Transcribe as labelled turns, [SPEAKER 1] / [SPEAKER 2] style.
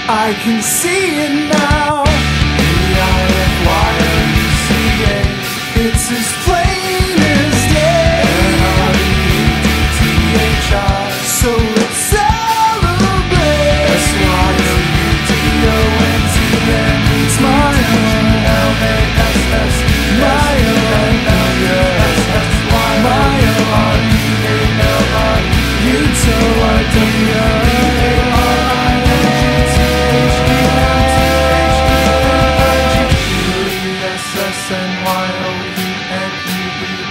[SPEAKER 1] I can see it now. E-I-F-Y-O-U-C-A. It's as plain as day. N-R-E-D-T-H-I. So let's celebrate. S-Y-O-U-T-O-N-T-N. It's Myopia Utopia.